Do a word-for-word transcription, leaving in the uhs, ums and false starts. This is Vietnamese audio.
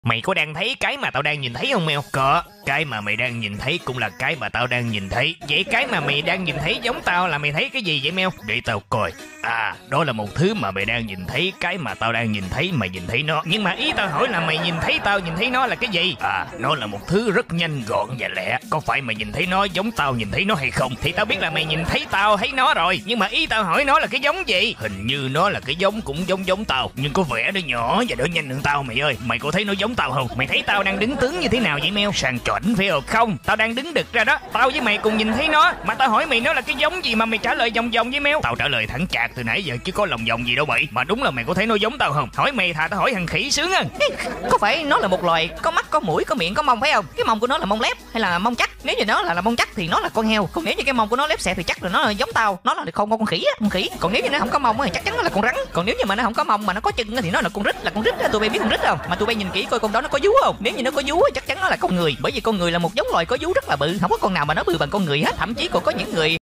Mày có đang thấy cái mà tao đang nhìn thấy không Mèo? Có, cái mà mày đang nhìn thấy cũng là cái mà tao đang nhìn thấy. Vậy cái mà mày đang nhìn thấy giống tao là mày thấy cái gì vậy Mèo? Để tao coi. À, đó là một thứ mà mày đang nhìn thấy, cái mà tao đang nhìn thấy mày nhìn thấy nó. Nhưng mà ý tao hỏi là mày nhìn thấy tao nhìn thấy nó là cái gì? À, nó là một thứ rất nhanh gọn và lẹ. Có phải mày nhìn thấy nó giống tao nhìn thấy nó hay không? Thì tao biết là mày nhìn thấy tao thấy nó rồi. Nhưng mà ý tao hỏi nó là cái giống gì? Hình như nó là cái giống cũng giống giống tao, nhưng có vẻ nó nhỏ và đỡ nhanh hơn tao mày ơi. Mày có thấy nó giống tao không? Mày thấy tao đang đứng tướng như thế nào vậy Mèo? Sang chảnh phải không? Không, tao đang đứng đực ra đó. Tao với mày cùng nhìn thấy nó. Mà tao hỏi mày nó là cái giống gì mà mày trả lời vòng vòng với Mèo? Tao trả lời thẳng chạc từ nãy giờ chứ có lòng vòng gì đâu bậy. Mà đúng là mày có thấy nó giống tao không? Hỏi mày thà tao hỏi thằng khỉ sướng hơn. Có phải nó là một loài có mắt, có mũi, có miệng, có mông phải không? Cái mông của nó là mông lép hay là mông chắc? Nếu như nó là, là mông chắc thì nó là con heo. Còn nếu như cái mông của nó lép xẹp thì chắc là nó là giống tao. Nó là con con khỉ á, con khỉ. Còn nếu như nó không có mông thì chắc chắn nó là con rắn. Còn nếu như mà nó không có mông mà nó có chân thì nó là con rít, là con rít á. Tụi bay biết con rít không? Mà tụi bay nhìn kỹ coi con đó nó có vú không? Nếu như nó có vú chắc chắn nó là con người. Bởi vì con người là một giống loài có vú rất là bự, không có con nào mà nó bự bằng con người hết. Thậm chí còn có những người